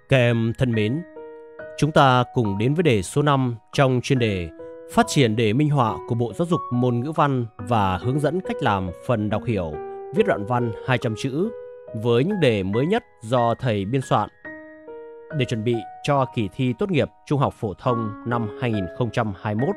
Các em thân mến, chúng ta cùng đến với đề số 5 trong chuyên đề Phát triển đề minh họa của Bộ Giáo dục môn ngữ văn và hướng dẫn cách làm phần đọc hiểu, viết đoạn văn 200 chữ với những đề mới nhất do thầy biên soạn để chuẩn bị cho kỳ thi tốt nghiệp trung học phổ thông năm 2021.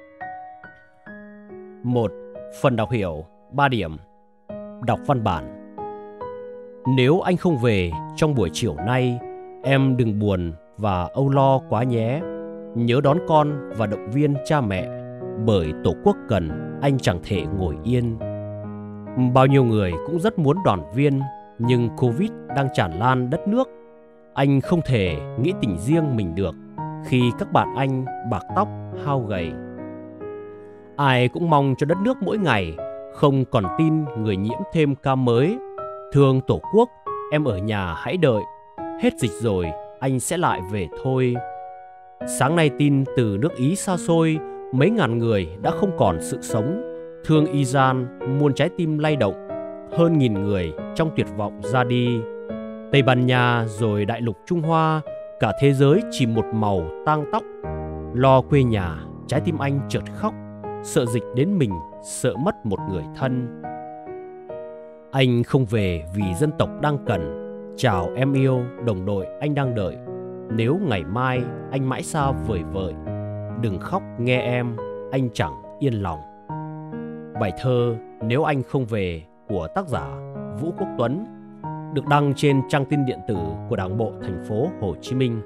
1. Phần đọc hiểu 3 điểm. Đọc văn bản. Nếu anh không về trong buổi chiều nay, em đừng buồn và âu lo quá nhé. Nhớ đón con và động viên cha mẹ, bởi Tổ quốc cần anh chẳng thể ngồi yên. Bao nhiêu người cũng rất muốn đoàn viên, nhưng Covid đang tràn lan đất nước. Anh không thể nghĩ tình riêng mình được khi các bạn anh bạc tóc hao gầy. Ai cũng mong cho đất nước mỗi ngày không còn tin người nhiễm thêm ca mới. Thương Tổ quốc, em ở nhà hãy đợi. Hết dịch rồi, anh sẽ lại về thôi. Sáng nay tin từ nước Ý xa xôi, mấy ngàn người đã không còn sự sống. Thương Iran, muôn trái tim lay động. Hơn nghìn người trong tuyệt vọng ra đi. Tây Ban Nha rồi đại lục Trung Hoa, cả thế giới chỉ một màu tang tóc. Lo quê nhà, trái tim anh chợt khóc. Sợ dịch đến mình, sợ mất một người thân. Anh không về vì dân tộc đang cần. Chào em yêu, đồng đội anh đang đợi. Nếu ngày mai anh mãi xa vời vợi, đừng khóc nghe em, anh chẳng yên lòng. Bài thơ Nếu anh không về của tác giả Vũ Quốc Tuấn được đăng trên trang tin điện tử của Đảng bộ thành phố Hồ Chí Minh.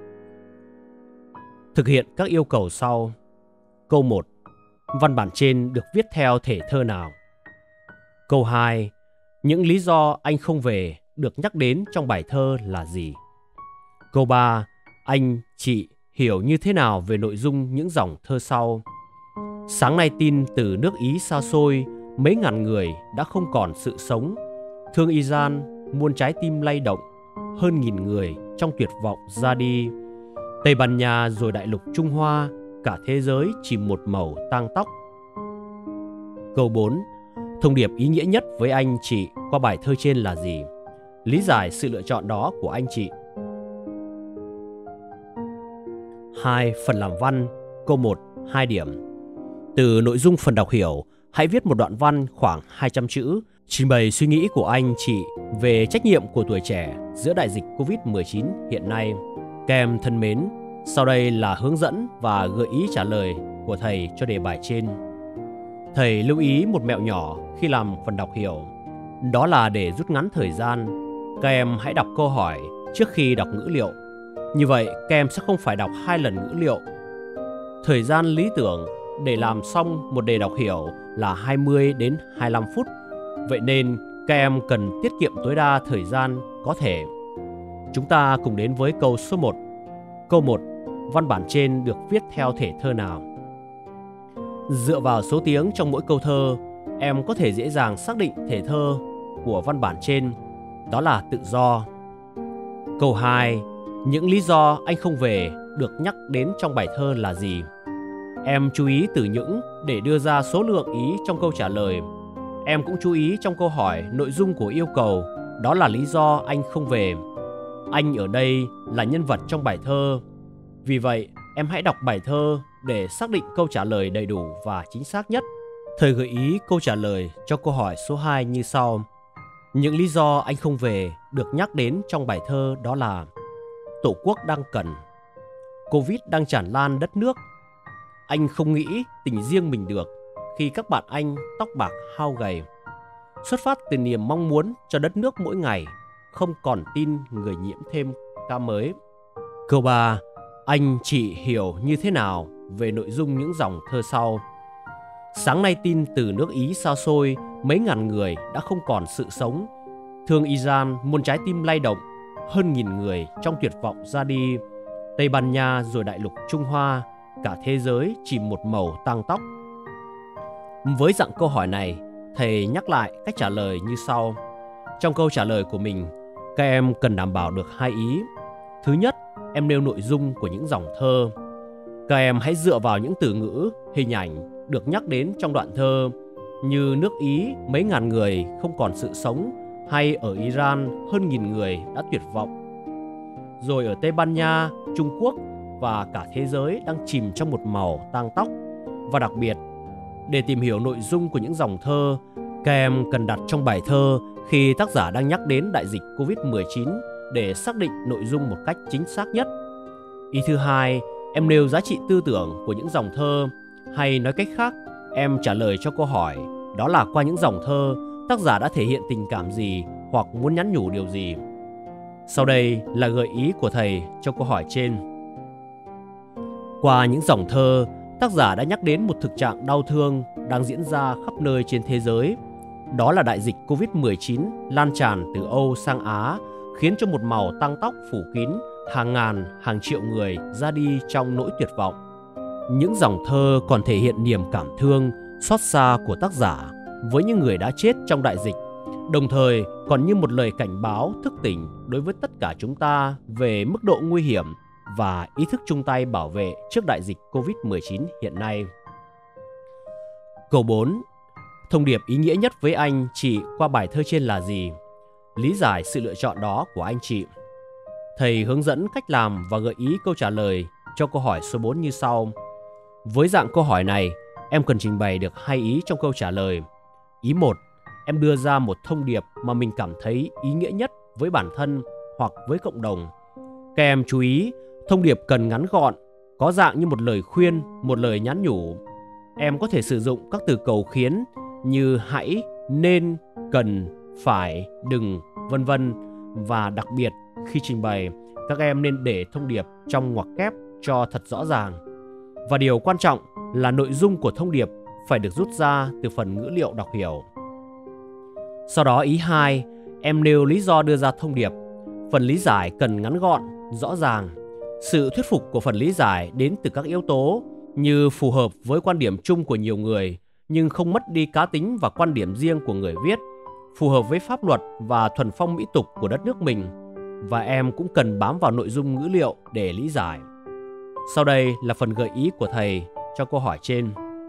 Thực hiện các yêu cầu sau. Câu 1. Văn bản trên được viết theo thể thơ nào? Câu 2. Những lý do anh không về được nhắc đến trong bài thơ là gì? Câu 3. Anh, chị hiểu như thế nào về nội dung những dòng thơ sau? Sáng nay tin từ nước Ý xa xôi, mấy ngàn người đã không còn sự sống. Thương Iran, muôn trái tim lay động. Hơn nghìn người trong tuyệt vọng ra đi. Tây Ban Nha rồi đại lục Trung Hoa, cả thế giới chỉ một màu tang tóc. Câu 4. Thông điệp ý nghĩa nhất với anh chị qua bài thơ trên là gì? Lý giải sự lựa chọn đó của anh chị. 2. Phần làm văn. Câu 1, 2 điểm. Từ nội dung phần đọc hiểu, hãy viết một đoạn văn khoảng 200 chữ, trình bày suy nghĩ của anh chị về trách nhiệm của tuổi trẻ giữa đại dịch Covid-19 hiện nay. Các em thân mến, sau đây là hướng dẫn và gợi ý trả lời của thầy cho đề bài trên. Thầy lưu ý một mẹo nhỏ khi làm phần đọc hiểu. Đó là để rút ngắn thời gian, các em hãy đọc câu hỏi trước khi đọc ngữ liệu. Như vậy, các em sẽ không phải đọc 2 lần ngữ liệu. Thời gian lý tưởng để làm xong một đề đọc hiểu là 20 đến 25 phút. Vậy nên, các em cần tiết kiệm tối đa thời gian có thể. Chúng ta cùng đến với câu số 1. Câu 1. Văn bản trên được viết theo thể thơ nào? Dựa vào số tiếng trong mỗi câu thơ, em có thể dễ dàng xác định thể thơ của văn bản trên, đó là tự do. Câu 2. Những lý do anh không về được nhắc đến trong bài thơ là gì? Em chú ý từ những để đưa ra số lượng ý trong câu trả lời. Em cũng chú ý trong câu hỏi nội dung của yêu cầu, đó là lý do anh không về. Anh ở đây là nhân vật trong bài thơ. Vì vậy, em hãy đọc bài thơ để xác định câu trả lời đầy đủ và chính xác nhất. Thầy gợi ý câu trả lời cho câu hỏi số 2 như sau. Những lý do anh không về được nhắc đến trong bài thơ đó là Tổ quốc đang cần, Covid đang tràn lan đất nước, anh không nghĩ tình riêng mình được khi các bạn anh tóc bạc hao gầy. Xuất phát từ niềm mong muốn cho đất nước mỗi ngày, không còn tin người nhiễm thêm ca mới. Câu 3. Anh chị hiểu như thế nào về nội dung những dòng thơ sau? Sáng nay tin từ nước Ý xa xôi, mấy ngàn người đã không còn sự sống. Thương Iran, muôn trái tim lay động. Hơn nghìn người trong tuyệt vọng ra đi. Tây Ban Nha rồi đại lục Trung Hoa, cả thế giới chỉ một màu tang tóc. Với dạng câu hỏi này, thầy nhắc lại cách trả lời như sau. Trong câu trả lời của mình, các em cần đảm bảo được 2 ý. Thứ nhất, em nêu nội dung của những dòng thơ. Các em hãy dựa vào những từ ngữ, hình ảnh được nhắc đến trong đoạn thơ như nước Ý mấy ngàn người không còn sự sống hay ở Iran hơn nghìn người đã tuyệt vọng. rồi ở Tây Ban Nha, Trung Quốc và cả thế giới đang chìm trong một màu tang tóc. Và đặc biệt, để tìm hiểu nội dung của những dòng thơ, các em cần đặt trong bài thơ khi tác giả đang nhắc đến đại dịch Covid-19 để xác định nội dung một cách chính xác nhất. Ý thứ hai, em nêu giá trị tư tưởng của những dòng thơ, hay nói cách khác, em trả lời cho câu hỏi, đó là qua những dòng thơ, tác giả đã thể hiện tình cảm gì hoặc muốn nhắn nhủ điều gì. Sau đây là gợi ý của thầy cho câu hỏi trên. Qua những dòng thơ, tác giả đã nhắc đến một thực trạng đau thương đang diễn ra khắp nơi trên thế giới. Đó là đại dịch Covid-19 lan tràn từ Âu sang Á, khiến cho một màu tang tóc phủ kín hàng ngàn, hàng triệu người ra đi trong nỗi tuyệt vọng. Những dòng thơ còn thể hiện niềm cảm thương, xót xa của tác giả với những người đã chết trong đại dịch, đồng thời còn như một lời cảnh báo thức tỉnh đối với tất cả chúng ta về mức độ nguy hiểm và ý thức chung tay bảo vệ trước đại dịch Covid-19 hiện nay. Câu 4. Thông điệp ý nghĩa nhất với anh chị qua bài thơ trên là gì? Lý giải sự lựa chọn đó của anh chị. Thầy hướng dẫn cách làm và gợi ý câu trả lời cho câu hỏi số 4 như sau. Với dạng câu hỏi này, em cần trình bày được 2 ý trong câu trả lời. Ý 1, em đưa ra một thông điệp mà mình cảm thấy ý nghĩa nhất với bản thân hoặc với cộng đồng. Các em chú ý, thông điệp cần ngắn gọn, có dạng như một lời khuyên, một lời nhắn nhủ. Em có thể sử dụng các từ cầu khiến như hãy, nên, cần, phải, đừng, vân vân. Và đặc biệt, khi trình bày, các em nên để thông điệp trong ngoặc kép cho thật rõ ràng. Và điều quan trọng là nội dung của thông điệp phải được rút ra từ phần ngữ liệu đọc hiểu. Sau đó ý 2, em nêu lý do đưa ra thông điệp. Phần lý giải cần ngắn gọn, rõ ràng. Sự thuyết phục của phần lý giải đến từ các yếu tố như phù hợp với quan điểm chung của nhiều người, nhưng không mất đi cá tính và quan điểm riêng của người viết, phù hợp với pháp luật và thuần phong mỹ tục của đất nước mình. Và em cũng cần bám vào nội dung ngữ liệu để lý giải. Sau đây là phần gợi ý của thầy cho câu hỏi trên.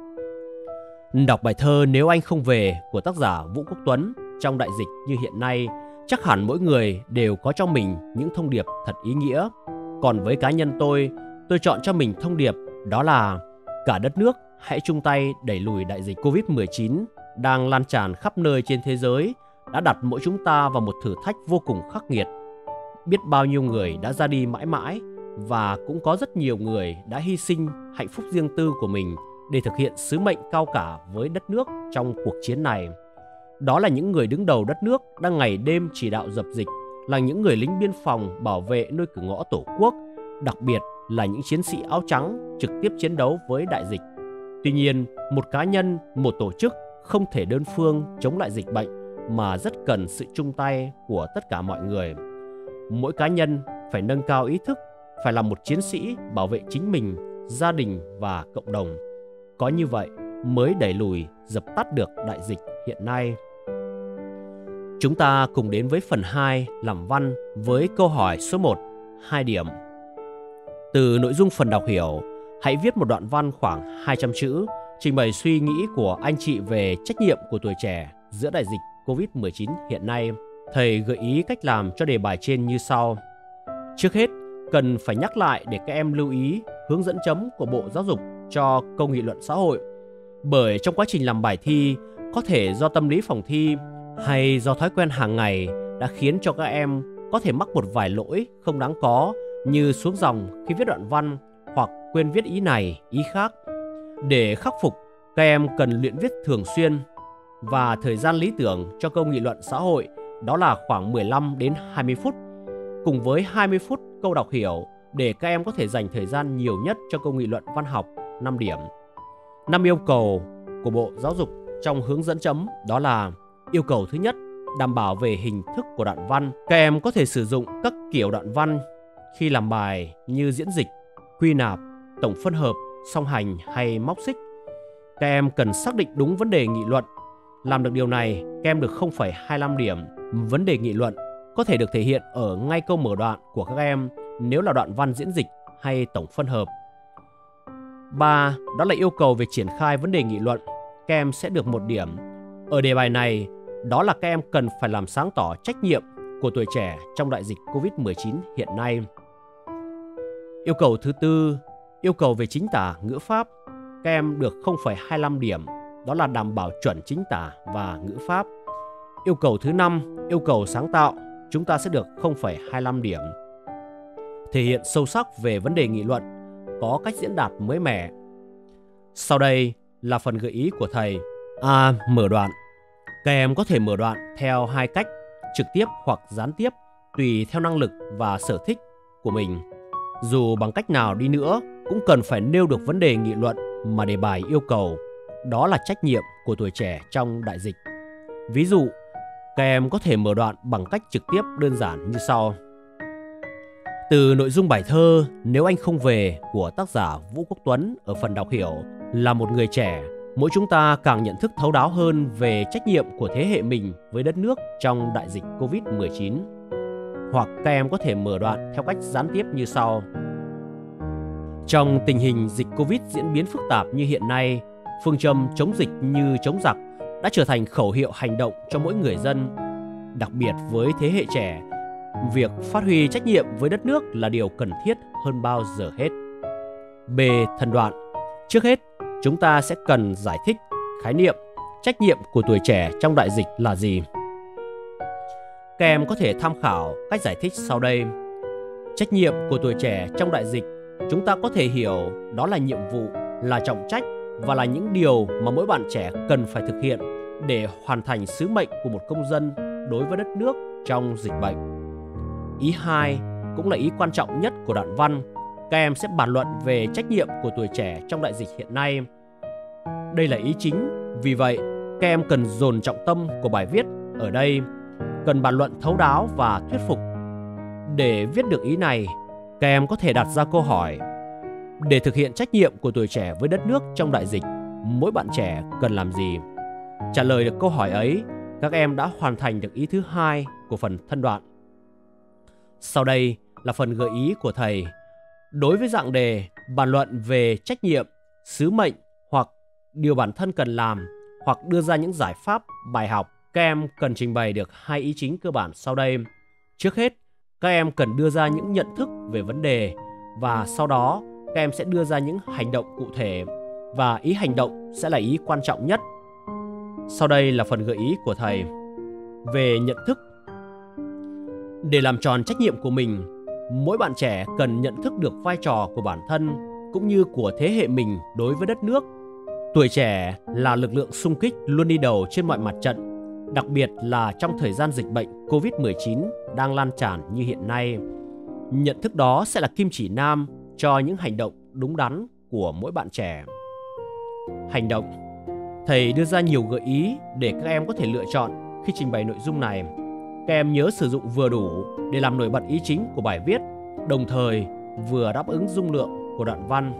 Đọc bài thơ Nếu Anh Không Về của tác giả Vũ Quốc Tuấn trong đại dịch như hiện nay, chắc hẳn mỗi người đều có trong mình những thông điệp thật ý nghĩa. Còn với cá nhân tôi chọn cho mình thông điệp đó là cả đất nước hãy chung tay đẩy lùi đại dịch Covid-19 đang lan tràn khắp nơi trên thế giới, đã đặt mỗi chúng ta vào một thử thách vô cùng khắc nghiệt. Biết bao nhiêu người đã ra đi mãi mãi và cũng có rất nhiều người đã hy sinh hạnh phúc riêng tư của mình để thực hiện sứ mệnh cao cả với đất nước trong cuộc chiến này. Đó là những người đứng đầu đất nước đang ngày đêm chỉ đạo dập dịch, là những người lính biên phòng bảo vệ nơi cửa ngõ Tổ quốc, đặc biệt là những chiến sĩ áo trắng trực tiếp chiến đấu với đại dịch. Tuy nhiên, một cá nhân, một tổ chức không thể đơn phương chống lại dịch bệnh mà rất cần sự chung tay của tất cả mọi người. Mỗi cá nhân phải nâng cao ý thức, phải là một chiến sĩ bảo vệ chính mình, gia đình và cộng đồng. Có như vậy mới đẩy lùi, dập tắt được đại dịch hiện nay. Chúng ta cùng đến với phần 2 làm văn với câu hỏi số 1, 2 điểm. Từ nội dung phần đọc hiểu, hãy viết một đoạn văn khoảng 200 chữ, trình bày suy nghĩ của anh chị về trách nhiệm của tuổi trẻ giữa đại dịch Covid-19 hiện nay. Thầy gợi ý cách làm cho đề bài trên như sau. Trước hết, cần phải nhắc lại để các em lưu ý hướng dẫn chấm của Bộ Giáo dục cho câu nghị luận xã hội. Bởi trong quá trình làm bài thi, có thể do tâm lý phòng thi hay do thói quen hàng ngày đã khiến cho các em có thể mắc một vài lỗi không đáng có như xuống dòng khi viết đoạn văn hoặc quên viết ý này, ý khác. Để khắc phục, các em cần luyện viết thường xuyên và thời gian lý tưởng cho câu nghị luận xã hội đó là khoảng 15 đến 20 phút, cùng với 20 phút câu đọc hiểu để các em có thể dành thời gian nhiều nhất cho câu nghị luận văn học 5 điểm. 5 yêu cầu của Bộ Giáo dục trong hướng dẫn chấm đó là: yêu cầu thứ nhất, đảm bảo về hình thức của đoạn văn. Các em có thể sử dụng các kiểu đoạn văn khi làm bài như diễn dịch, quy nạp, tổng phân hợp, song hành hay móc xích. Các em cần xác định đúng vấn đề nghị luận. Làm được điều này, các em được 0,25 điểm. Vấn đề nghị luận có thể được thể hiện ở ngay câu mở đoạn của các em nếu là đoạn văn diễn dịch hay tổng phân hợp. 3. Đó là yêu cầu về triển khai vấn đề nghị luận. Các em sẽ được 1 điểm. Ở đề bài này, đó là các em cần phải làm sáng tỏ trách nhiệm của tuổi trẻ trong đại dịch Covid-19 hiện nay. Yêu cầu thứ tư, yêu cầu về chính tả ngữ pháp. Các em được 0,25 điểm, đó là đảm bảo chuẩn chính tả và ngữ pháp. Yêu cầu thứ 5, yêu cầu sáng tạo, chúng ta sẽ được 0,25 điểm. Thể hiện sâu sắc về vấn đề nghị luận, có cách diễn đạt mới mẻ. Sau đây là phần gợi ý của thầy. A. Mở đoạn. Các em có thể mở đoạn theo hai cách, trực tiếp hoặc gián tiếp, tùy theo năng lực và sở thích của mình. Dù bằng cách nào đi nữa, cũng cần phải nêu được vấn đề nghị luận mà đề bài yêu cầu. Đó là trách nhiệm của tuổi trẻ trong đại dịch. Ví dụ, các em có thể mở đoạn bằng cách trực tiếp đơn giản như sau. Từ nội dung bài thơ Nếu Anh Không Về của tác giả Vũ Quốc Tuấn ở phần đọc hiểu, là một người trẻ, mỗi chúng ta càng nhận thức thấu đáo hơn về trách nhiệm của thế hệ mình với đất nước trong đại dịch Covid-19. Hoặc các em có thể mở đoạn theo cách gián tiếp như sau. Trong tình hình dịch Covid diễn biến phức tạp như hiện nay, phương châm chống dịch như chống giặc đã trở thành khẩu hiệu hành động cho mỗi người dân. Đặc biệt với thế hệ trẻ, việc phát huy trách nhiệm với đất nước là điều cần thiết hơn bao giờ hết. B. Thân đoạn. Trước hết, chúng ta sẽ cần giải thích khái niệm trách nhiệm của tuổi trẻ trong đại dịch là gì. Các em có thể tham khảo cách giải thích sau đây. Trách nhiệm của tuổi trẻ trong đại dịch, chúng ta có thể hiểu đó là nhiệm vụ, là trọng trách và là những điều mà mỗi bạn trẻ cần phải thực hiện để hoàn thành sứ mệnh của một công dân đối với đất nước trong dịch bệnh. Ý 2 cũng là ý quan trọng nhất của đoạn văn. Các em sẽ bàn luận về trách nhiệm của tuổi trẻ trong đại dịch hiện nay. Đây là ý chính, vì vậy các em cần dồn trọng tâm của bài viết ở đây, cần bàn luận thấu đáo và thuyết phục. Để viết được ý này, các em có thể đặt ra câu hỏi. Để thực hiện trách nhiệm của tuổi trẻ với đất nước trong đại dịch, mỗi bạn trẻ cần làm gì? Trả lời được câu hỏi ấy, các em đã hoàn thành được ý thứ 2 của phần thân đoạn. Sau đây là phần gợi ý của thầy. Đối với dạng đề bàn luận về trách nhiệm, sứ mệnh hoặc điều bản thân cần làm, hoặc đưa ra những giải pháp, bài học, các em cần trình bày được hai ý chính cơ bản sau đây. Trước hết, các em cần đưa ra những nhận thức về vấn đề, và sau đó các em sẽ đưa ra những hành động cụ thể, và ý hành động sẽ là ý quan trọng nhất. Sau đây là phần gợi ý của thầy. Về nhận thức. Để làm tròn trách nhiệm của mình, mỗi bạn trẻ cần nhận thức được vai trò của bản thân cũng như của thế hệ mình đối với đất nước. Tuổi trẻ là lực lượng xung kích luôn đi đầu trên mọi mặt trận, đặc biệt là trong thời gian dịch bệnh Covid-19 đang lan tràn như hiện nay. Nhận thức đó sẽ là kim chỉ nam cho những hành động đúng đắn của mỗi bạn trẻ. Hành động. Thầy đưa ra nhiều gợi ý để các em có thể lựa chọn khi trình bày nội dung này. Các em nhớ sử dụng vừa đủ để làm nổi bật ý chính của bài viết, đồng thời vừa đáp ứng dung lượng của đoạn văn.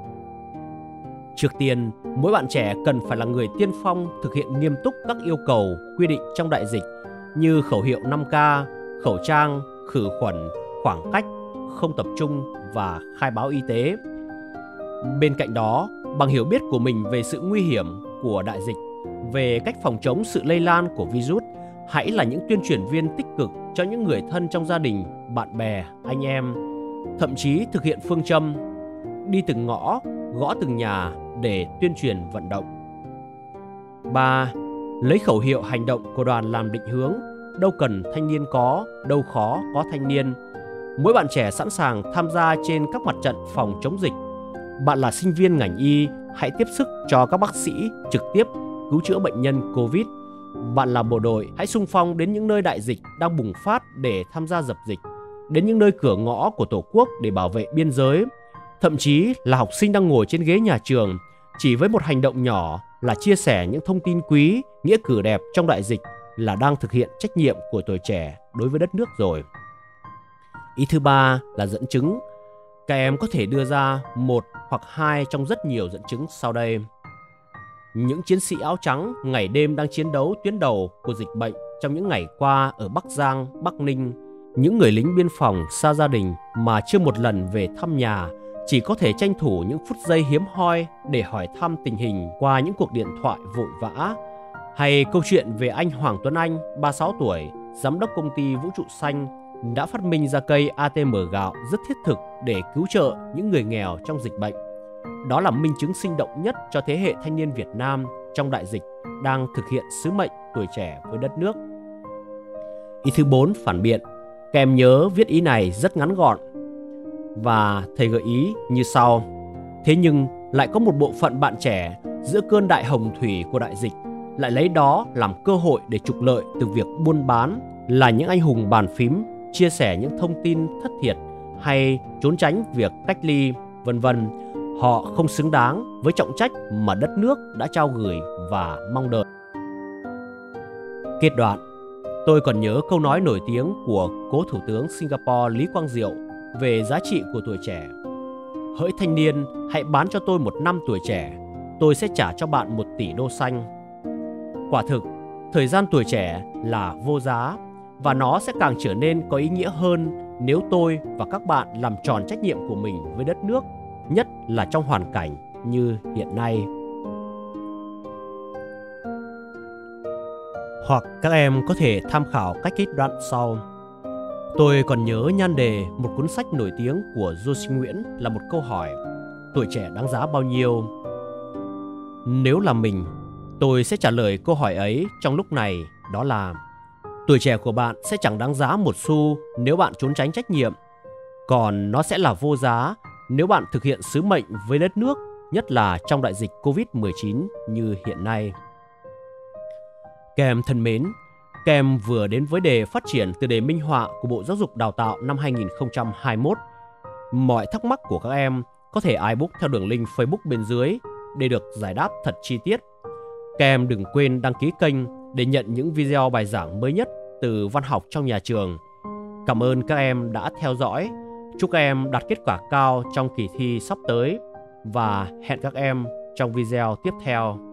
Trước tiên, mỗi bạn trẻ cần phải là người tiên phong thực hiện nghiêm túc các yêu cầu quy định trong đại dịch như khẩu hiệu 5K, khẩu trang, khử khuẩn, khoảng cách, không tập trung và khai báo y tế. Bên cạnh đó, bằng hiểu biết của mình về sự nguy hiểm của đại dịch, về cách phòng chống sự lây lan của virus, hãy là những tuyên truyền viên tích cực cho những người thân trong gia đình, bạn bè, anh em. Thậm chí thực hiện phương châm đi từng ngõ, gõ từng nhà để tuyên truyền vận động. 3. Lấy khẩu hiệu hành động của đoàn làm định hướng, đâu cần thanh niên có, đâu khó có thanh niên. Mỗi bạn trẻ sẵn sàng tham gia trên các mặt trận phòng chống dịch. Bạn là sinh viên ngành y, hãy tiếp sức cho các bác sĩ trực tiếp cứu chữa bệnh nhân Covid. Bạn là bộ đội, hãy xung phong đến những nơi đại dịch đang bùng phát để tham gia dập dịch, đến những nơi cửa ngõ của Tổ quốc để bảo vệ biên giới. Thậm chí là học sinh đang ngồi trên ghế nhà trường, chỉ với một hành động nhỏ là chia sẻ những thông tin quý, nghĩa cử đẹp trong đại dịch là đang thực hiện trách nhiệm của tuổi trẻ đối với đất nước rồi. Ý thứ 3 là dẫn chứng. Các em có thể đưa ra một hoặc hai trong rất nhiều dẫn chứng sau đây. Những chiến sĩ áo trắng ngày đêm đang chiến đấu tuyến đầu của dịch bệnh trong những ngày qua ở Bắc Giang, Bắc Ninh. Những người lính biên phòng xa gia đình mà chưa một lần về thăm nhà, chỉ có thể tranh thủ những phút giây hiếm hoi để hỏi thăm tình hình qua những cuộc điện thoại vội vã. Hay câu chuyện về anh Hoàng Tuấn Anh, 36 tuổi, giám đốc công ty Vũ trụ Xanh, đã phát minh ra cây ATM gạo rất thiết thực để cứu trợ những người nghèo trong dịch bệnh. Đó là minh chứng sinh động nhất cho thế hệ thanh niên Việt Nam trong đại dịch đang thực hiện sứ mệnh tuổi trẻ với đất nước. Ý thứ 4, phản biện. Các em nhớ viết ý này rất ngắn gọn. Và thầy gợi ý như sau. Thế nhưng lại có một bộ phận bạn trẻ giữa cơn đại hồng thủy của đại dịch lại lấy đó làm cơ hội để trục lợi từ việc buôn bán, là những anh hùng bàn phím, chia sẻ những thông tin thất thiệt hay trốn tránh việc cách ly, vân vân. Họ không xứng đáng với trọng trách mà đất nước đã trao gửi và mong đợi. Kết đoạn. Tôi còn nhớ câu nói nổi tiếng của cố thủ tướng Singapore Lý Quang Diệu về giá trị của tuổi trẻ. Hỡi thanh niên, hãy bán cho tôi 1 năm tuổi trẻ, tôi sẽ trả cho bạn 1 tỷ đô xanh. Quả thực, thời gian tuổi trẻ là vô giá và nó sẽ càng trở nên có ý nghĩa hơn nếu tôi và các bạn làm tròn trách nhiệm của mình với đất nước, nhất là trong hoàn cảnh như hiện nay. Hoặc các em có thể tham khảo cách kết đoạn sau. Tôi còn nhớ nhan đề một cuốn sách nổi tiếng của Du Sinh Nguyễn là một câu hỏi: tuổi trẻ đáng giá bao nhiêu? Nếu là mình, tôi sẽ trả lời câu hỏi ấy trong lúc này, đó là tuổi trẻ của bạn sẽ chẳng đáng giá 1 xu nếu bạn trốn tránh trách nhiệm, còn nó sẽ là vô giá nếu bạn thực hiện sứ mệnh với đất nước, nhất là trong đại dịch Covid-19 như hiện nay. Các em thân mến, các em vừa đến với đề phát triển từ đề minh họa của Bộ Giáo dục Đào tạo năm 2021. Mọi thắc mắc của các em có thể iBook theo đường link Facebook bên dưới để được giải đáp thật chi tiết. Các em đừng quên đăng ký kênh để nhận những video bài giảng mới nhất từ văn học trong nhà trường. Cảm ơn các em đã theo dõi. Chúc các em đạt kết quả cao trong kỳ thi sắp tới và hẹn các em trong video tiếp theo.